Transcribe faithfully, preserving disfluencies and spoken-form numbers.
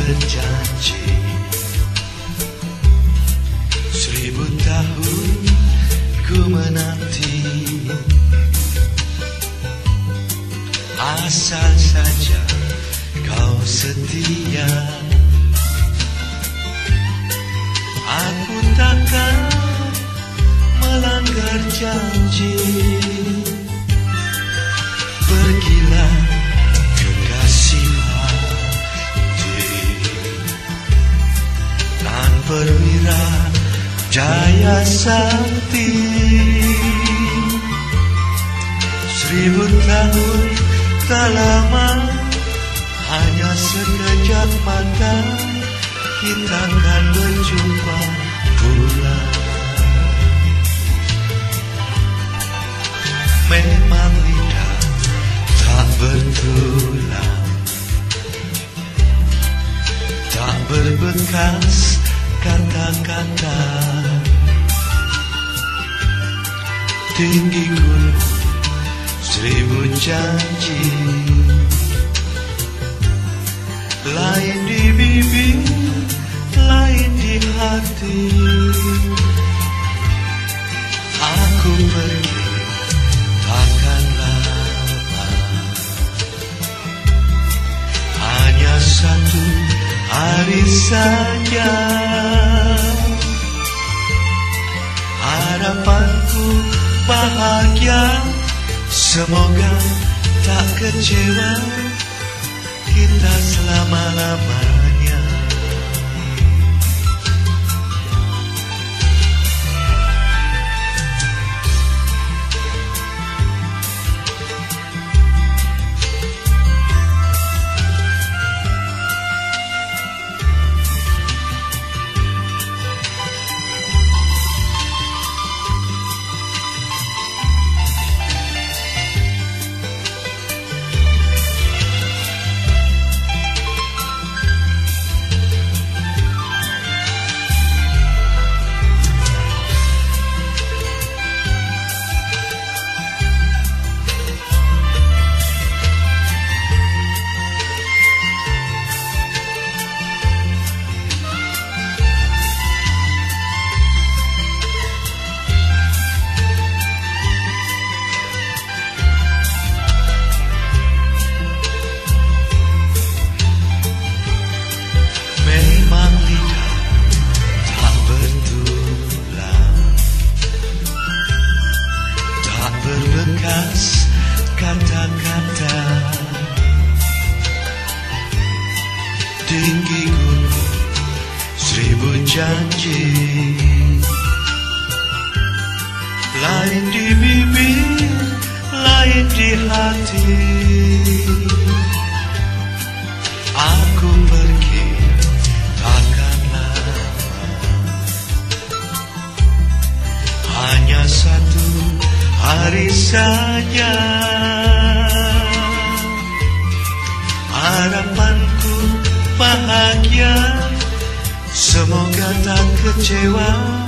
berjanji. Seribu tahun ku menanti, asal saja kau setia. Aku takkan melanggar janji. Pergilah kekasih hati, Nan Perwira Jaya Sakti. Seribu tahun tak lama, hanya sekejap mata, kita akan berjumpa pula. Memang lidah tak bertulang, tak berbekas kata-kata. Tinggi gunung seribu janji, lain di bibir, lain di hati. Aku pergi takkan lama, hanya satu hari saja. Harapanku bahagia, semoga tak kecewa kita selama-lamanya. Berbekas kata-kata, tinggi gunung seribu janji, lain di bibir, lain di hati. Aku pergi takkan lama, hanya satu hari saja. Harapanku bahagia, semoga tak kecewa